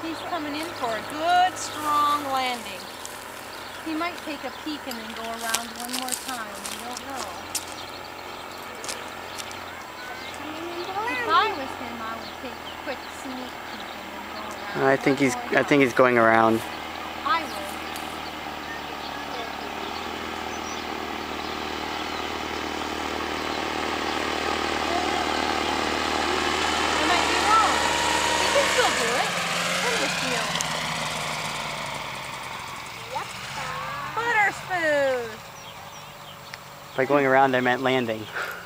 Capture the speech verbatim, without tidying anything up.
He's coming in for a good, strong landing. He might take a peek and then go around one more time. We don't know. If I was him, I would take a quick sneak peek and then go around. I think he's. I think he's going around. I would. I might be wrong. He can still do it. What do you feel? Yep. Butter smooth. By going around, I meant landing.